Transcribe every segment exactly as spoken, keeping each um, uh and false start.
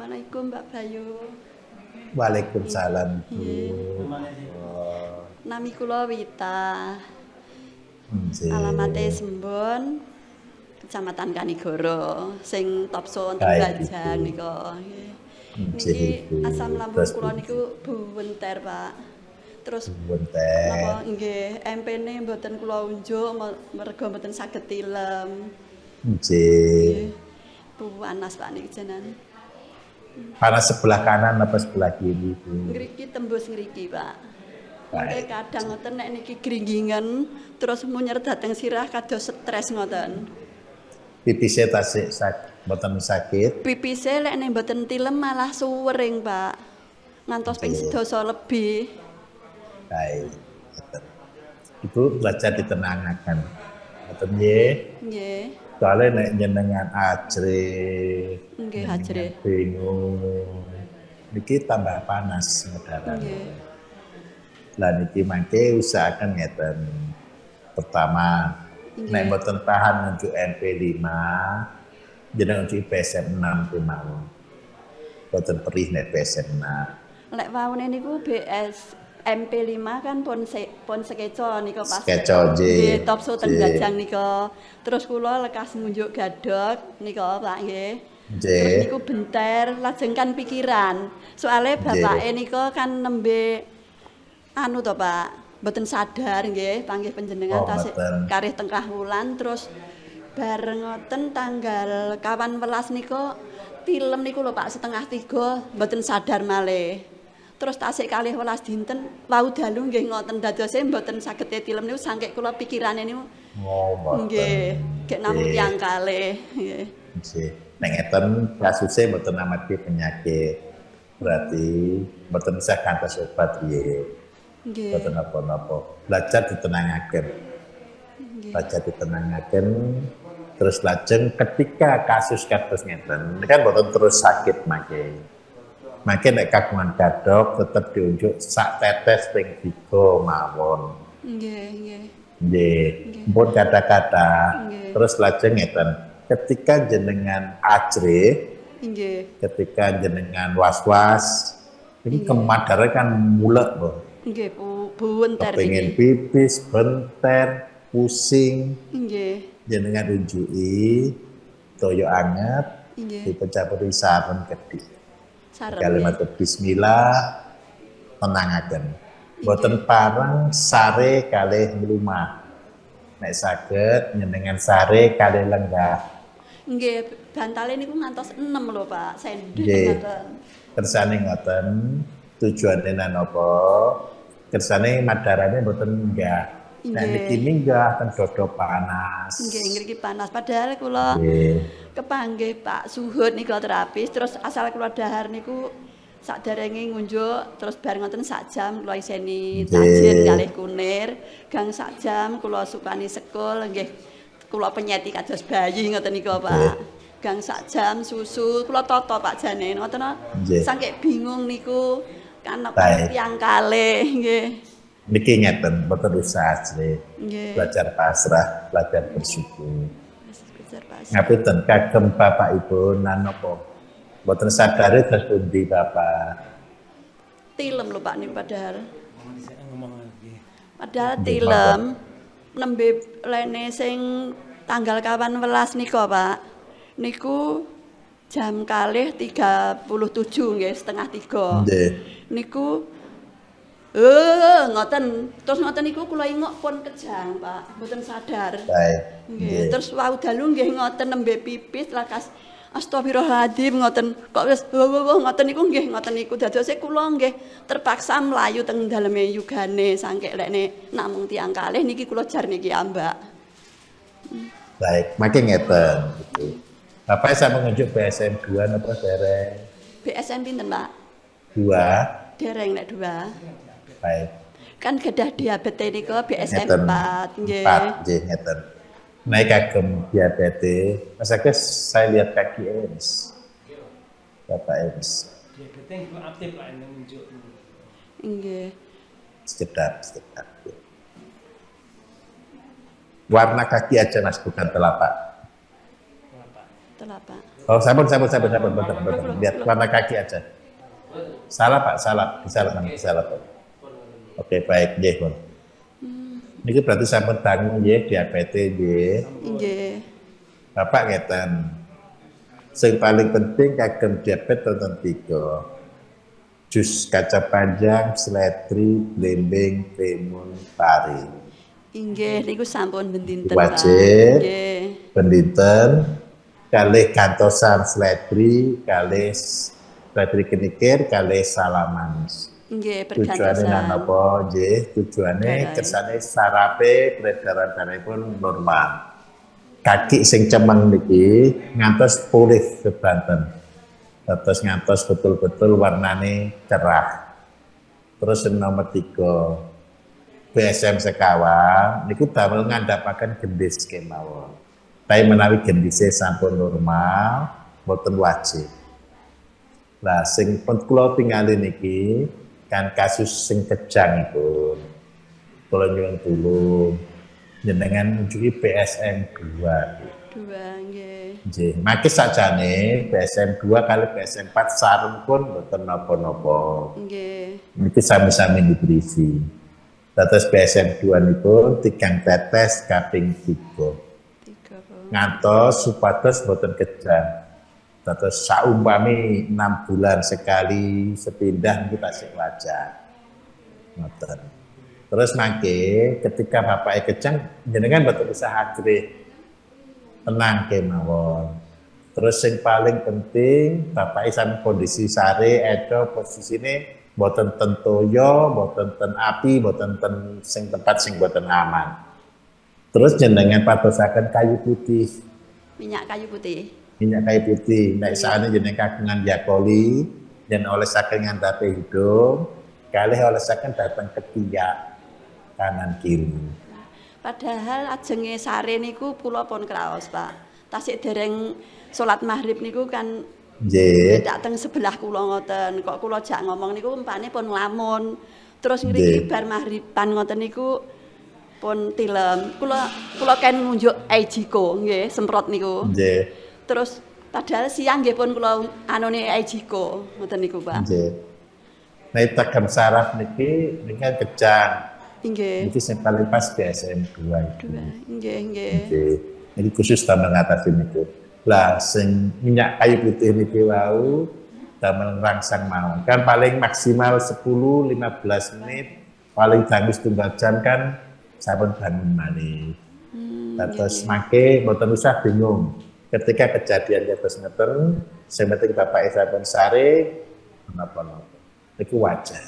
Assalamualaikum Mbak Bayu. Waalaikumsalam Bu. Oh. Nami kula Wita. Nggih. Alamate Sembon, Kecamatan Kanigoro, sing Topso wonten Bajang nika. Niki asam lambung kula niku buwenter, Pak. Terus napa nggih, M P-ne mboten kula unjuk merga mboten saged tilem. Nggih. Panas Pak niki jenengan. Panas sebelah kanan apa sebelah kiri, Bu? Ngriki tembus ngriki, Pak. Mengke kadang ngoten nek niki gringgingan terus munyer dateng sirah kados stres ngoten. Pipise tasik sak mboten sakit. Pipise lek nek mboten tilem malah suwering, Pak. Ngantos ping sedasa lebih. Baik. Ibu belajar ditenangaken. Ngoten nggih. Nggih. Soale nek jenengan ajrih, nggih ajrih, bingung, niki tambah panas medaran. Nggih. Lah niki mangke usahaken ngeten. Pertama, nek mboten tahan nunjuk M P lima, jenengan nunjuk P S M enam kemawon. Mboten perih nek P S M enam. Lek waune niku B S M P lima kan pon se, pon sekeco nika pas. Sekeco nggih. Topso ten Bajang nika. Terus kula lekas ngunjuk gadok nika Pak nggih. Terus niku benter lajeng kan pikiran. Soale bapake nika kan nembe anu to Pak, mboten sadar nggih panggih panjenengan oh, tasik karih tengkah wulan terus bareng ngoten tanggal kawan welas nika tilem niku lho Pak setengah tiga mboten sadar malih. Terus tasik kalih welas dinten wau dalu nggih ngoten dadose mboten saged tilem niku saking kula pikirane niku. Oh, mboten. Nggih, gek namung tiyang kalih nggih. Nggih. Nek ngeten kasuse mboten amati penyakit. Berarti mboten bisa kantos obat nggih. Nggih. Mboten napa-napa. Belajar ditenangaken. Belajar ditenangaken terus lajeng ketika kasus kados ngeten kan mboten terus sakit mangke. Mangke nek kagungan gadok tetep diunjuk sak tetes ping tiga mawon. Nggih, nggih. Nggih. Pun kata-kata terus lajeng ngeten. Ketika jenengan ajrih, nggih. Ketika jenengan was-was, ini kemadare kan mulek, Bu. Nggih, Bu, buwenter iki. Pengen pipis, benter, pusing. Nggih. Jenengan unjuki toyo anget, dipecampuri sarem kedhik. Kalimat bismillah tenangaken. Boten pareng sare kalih mlumah. Nek saged nyenengan sare kalih lenggah. Nggih, bantale niku ngantos enam lho, Pak. Sendok ngoten. Kersane ngoten, tujuane napa? Kersane madarane mboten enggak. Nek niki minggah ten dodo panas. Nggih, ngriki panas. Padahal kula kepanggih Pak Suhud nika terapis terus asal kula dahar niku sakderenge ngunjuk terus bareng ngoten sak jam kula iseni tajin kalih kunir, gang sak jam kula sukani sekul nggih kula penyeti kados bayi ngoten nika Pak. Gang sak jam susu kula tata Pak jane ngoten saking bingung niku kan tiyang kalih nggih. Niki ngeten mboten usah ajrih. Belajar pasrah, belajar bersyukur. Ngapunten kagem Bapak Ibu napa? Mboten sadare terus pundi Bapak? Tilem lho Pak niku padahal. Padahal tilem nembe lene sing tanggal kawan welas nika Pak. Niku jam kalih tiga puluh tujuh nggih setengah tiga. Nggih. Niku Eh, ngoten. Terus ngoten niku kula ingok pun kejang, Pak. Mboten sadar. Baik. Nggih. Terus wau dalu nggih ngoten nembe pipis lakas astagfirullahaladzim ngoten. Kok wis wowo ngoten niku nggih ngoten niku. Dadose kula nggih terpaksa mlayu teng daleme yugane saking lekne namung tiyang kalih niki kula jar niki ambak. Baik, makin ngeten gitu. Bapak saya mengunjuk B S M dua napa dereng? B S M pinten, Pak? dua. Dereng nek dua. Baik. Kan kedah diabetes niku B S M empat nggih. empat nggih ngeten. Naik kagem diabetes, masalah saya lihat kaki Ems. Bapak Ems. Diabetes itu aktif lah yang menunjuk. Nggih. Sedap, sedap. Warna kaki aja Mas bukan telapak. Telapak. Telapak. Oh, sabun, sabun, sabun, sabun, betul, betul. Lihat warna kaki aja. Salah Pak, salah, salah, salah Pak. Oke, baik, nggih, Pun. Ini berarti sampun dangu nggih diabetes nggih. Nggih. Bapak ngeten. Sing paling penting kagem diabetes wonten tiga. Jus kaca panjang, seledri, blimbing, timun, pari. Inggih, niku sampun bendinten Pak. Wajib. Nggih. Bendinten kalih gantosan seledri, kalih seledri kenikir, kalih salaman. Nggih, Tujuane pergantosan. napa nggih? Tujuane kersane sarape peredaran darahipun normal. Kaki sing cemeng niki ngantos pulih sedanten. Terus ngantos betul-betul warnane cerah. Terus yang nomor tiga, B S M sekawan, niku damel ngandhapaken gendis kemawon. Tapi menawi gendise sampun normal, boten wajib. Lah sing pun kula tingali niki kan kasus sing kejang itu. Kula nyuwun tulung jenengan nunjuki B S M dua. Dua nggih. Nggih, mangke sakjane B S M dua kali B S M empat sareng pun boten napa-napa. Nggih. Niki sami-sami diberisi. Dados B S M dua niku tigang tetes kaping tiga. Tiga Pak. Ngantos supados boten kejang. Dados saumpami enam bulan sekali sepindah niku tasik wajar. Ngoten. Terus mangke ketika bapake kejang jenengan boten usah ajrih. Tenang kemawon. Terus yang paling penting bapak isam kondisi sare eco posisine boten ten toyo, boten ten api, boten ten sing tempat sing boten aman. Terus jenengan patosaken kayu putih. Minyak kayu putih. Minyak kayu putih. Nek saane jenengan kagungan yakoli dan olesaken ngandhape hidung, kalih olesaken dateng ketiak kanan kiri. Padahal ajenge sare niku kula pun kraos, Pak. Tasik dereng salat maghrib niku kan Nggih. tak teng sebelah kula ngoten. Kok kula jak ngomong niku umpane pun nglamun. Terus ngriki bar maghriban ngoten niku pun tilem. Kula kula ken nunjuk Ejiko nggih, semprot niku. Nggih. Terus padahal siang nggih pun kula anune Ejiko ngoten niku, Pak. Nggih. Nek tegem saraf niki niki kejang. Nggih. Niki sing paling pas B S M dua. Dua. Nggih, nggih. Nggih. Ini khusus damel ngatasi niku. Lah sing minyak kayu putih niki wau damel rangsang mawon. Kan paling maksimal sepuluh sampai lima belas menit, paling dangu setunggal jam kan sampun bangun malih. Hmm, terus mangke mboten usah bingung. Ketika kejadian terus ngeten, sing penting bapak sampun sare menapa-napa. Niku wajar.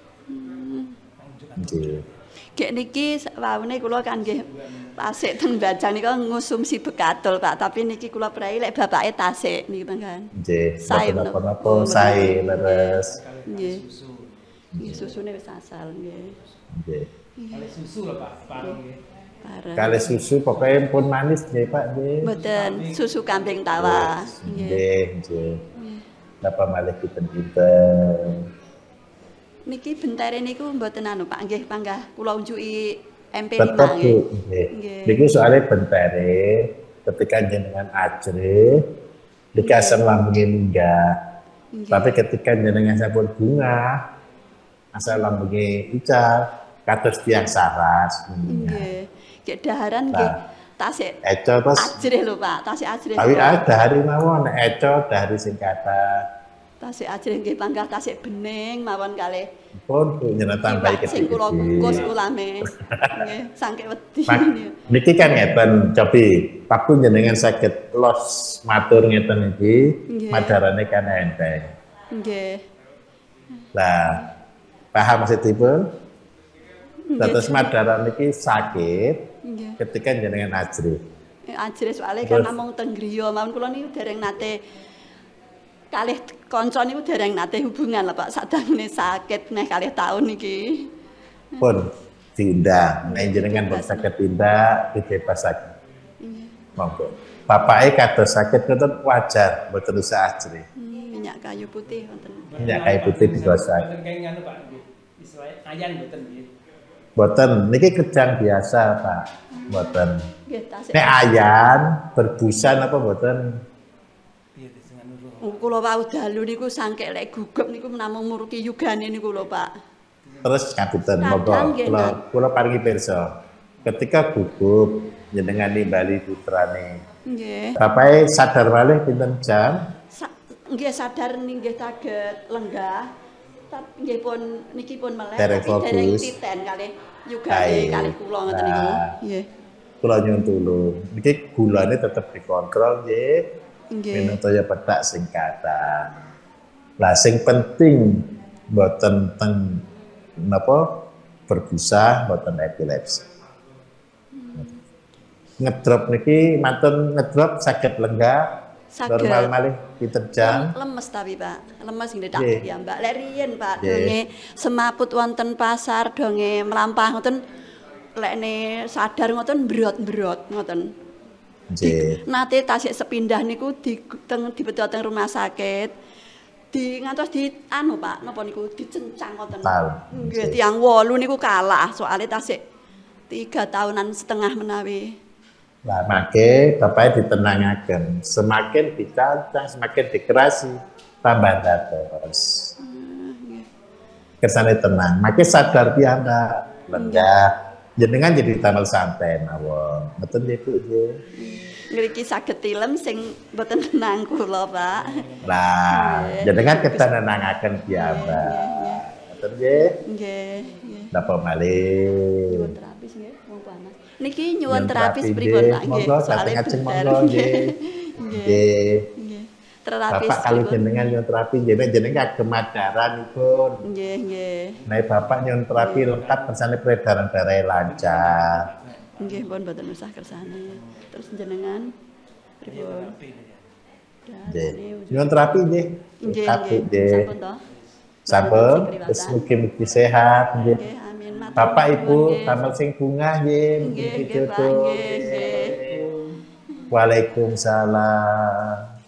Nggih. Gek niki waune kula kan nggih tasik teng Bajang nika ngonsumsi bekadul Pak, tapi niki kula prai lek bapake tasik niki kan. Nggih, Sae napa-napa sae leres. Nggih. Nggih susune wis asal nggih. Nggih. Kali susu lho Pak, pareng nggih. Pareng. Kali susu pokoknya pun manis nggih Pak nggih. Mboten susu kambing tawa. Nggih. Nggih, nggih. Napa malih pinten-pinten. Niki bentere niku mboten anu Pak, nggih panggah kula unjuki M P lima Tetep nggih. nggih. Niku soalnya bentere ketika jenengan ajre niki asam lambungnya minggah. Tapi ketika jenengan sampun bunga asam lambungnya ical kados tiang saras. Nggih. Gek daharan nggih tasik eco terus ajrih lho Pak, tasik ajrih. tapi ada hari mawon eco dari singkatan. Tasik ajrih nggih panggah tasik bening mawon kalih. Pun nyana tambahi kedhi. Sing kula kukus ulame. Nggih, sangke wedi. Niki kan ngeten, cobi waktu jenengan saged los matur ngeten iki, madarane kan enteng. Nggih. Lah, paham maksudipun? Dados madaran niki sakit ketika jenengan ajrih. Ajrih soalnya kan namung teng griya mawon kula niku dereng nate kalih kanca niku dereng nate hubungan lho Pak sadangune sakit meh kalih taun niki. Pun diundang, nek jenengan pun saged tindak dibebasaken. Monggo. Bapake kados sakit ngoten wajar, mboten usah ajrih. Hmm, minyak kayu putih wonten. Minyak kayu putih digosok. Mboten kaya nganu Pak nggih. Istilahnya ayan mboten nggih. Mboten, niki kejang biasa Pak. Mboten. Nggih tasik. Nek ayan berbusa napa mboten? Kula wau dalu niku sangke lek gugup niku namung muruki yugane niku lho, Pak. Terus ngapunten monggo Kadang nggih, kula Mas. kula paringi pirsa. Ketika gugup jenengan nimbali putrane. Nggih. Bapake sadar malih pinten jam? Sa nggih sadar nggih saged lenggah. Tapi nggih pun niki pun meleh Dereng tapi dereng fokus. titen kalih yugane Baik. kalih kula ngoten niku. Nah. Nggih. Kula nyuwun tulung. Niki gulane tetep dikontrol nggih. Nggih. Minum toya petak sing kathah. Lah sing penting mboten teng napa berbusa mboten epilepsi. Ngedrop niki mantun ngedrop saged lenggah Saged. normal malih pinten jam? Lemes tapi Pak, lemes nggih tak Nggih. ya Mbak. Lek riyen Pak Nggih. donge semaput wonten pasar donge mlampah ngoten lekne sadar ngoten mbrot-mbrot ngoten. Nggih. Nate tasik sepindah niku di teng dibeto teng rumah sakit. Di ngantos di anu Pak, napa niku dicencang ngoten. Tahu. Nggih, Nggih. tiyang wolu niku kalah soalnya tasik tiga tahunan setengah menawi. Lah make bapake ditenangaken. Semakin ditancang, semakin dikerasi, tambah terus. Kersane tenang, make sadar piyambak, lenggah. Jenengan jadi tambah santai mawon. Betul nggih Bu nggih. Ngriki saged tilem sing boten tenang kula, Pak. Lah, Nggih. jenengan ketenangaken piyambak. Betul nggih. Nggih, nggih. Napa malih? Nyuwun terapis nggih, wong panas. Niki nyuwun Nyuwun terapis terapi, pripun, nggih. Pak? Nggih. Monggo, Soale dateng ajeng bener, monggo, nggih. Nggih. Nggih. Nggih. Terapis. Bapak kalau pripun? jenengan nyuwun terapi jenengan jenengan kemadaran pun. Nggih, nggih. Nah, Bapak nyuwun terapi lengkap bersane peredaran darah lancar. Nggih, pun boten usah kersane. Terus jenengan pripun? Nggih. Nyuwun terapi nggih. Nggih, Lengkap, nggih. nggih. Sampun to? Sampun, Sing wis priwatan. mugi-mugi sehat nggih. Nggih, amin. Matur Bapak nuwun, Ibu nggih. damel sing bunga nggih, Nggih, mugi nggih, Pak. jodoh. Nggih, nggih. Waalaikumsalam.